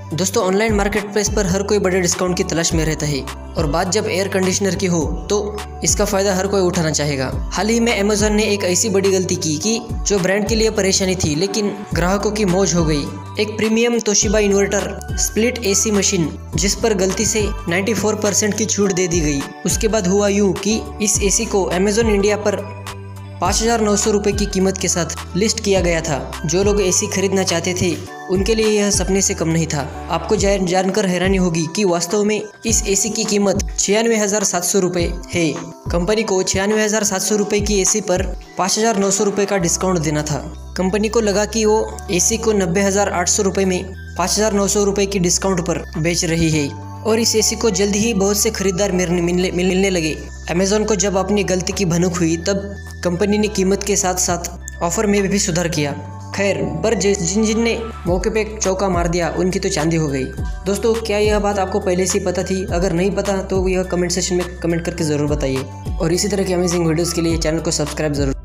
दोस्तों online market place पर हर कोई बड़े डिस्काउंट की तलाश में रहता है और बात जब एयर कंडीशनर की हो तो इसका फायदा हर कोई उठाना चाहेगा। हाल ही में अमेज़न ने एक ऐसी बड़ी गलती की कि जो ब्रांड के लिए परेशानी थी लेकिन ग्राहकों की मौज हो गई। एक premium Toshiba inverter split AC machine जिस पर गलती से 94% की छूट दे दी गई। उसके बाद हुआ यूं कि इस एसी को अमेज़न इंडिया पर 5,900 रुपये की कीमत के साथ लिस्ट किया गया था। जो लोग एसी खरीदना चाहते थे उनके लिए यह सपने से कम नहीं था। आपको जानकर हैरानी होगी कि वास्तव में इस एसी की कीमत 96,700 रुपये है। कंपनी को 96,700 रुपये की एसी पर 5,900 रुपये का डिस्काउंट देना था। कंपनी को लगा कि वो एसी को 90,800 रुपये में 5,900 रुपये की डिस्काउंट पर बेच रही है और इस एसी को जल्द ही बहुत से खरीदार मिलने लगे। अमेज़न को जब अपनी गलती की भनक हुई तब कंपनी ने कीमत के साथ साथ ऑफर में भी सुधार किया। खैर, पर जिन ने मौके पे चौका मार दिया उनकी तो चांदी हो गई। दोस्तों, क्या यह बात आपको पहले से पता थी? अगर नहीं पता तो यह कमेंट सेक्शन में कमेंट करके ज़रूर बताइए और इसी तरह की अमेजिंग वीडियोस के लिए चैनल को सब्सक्राइब जरूर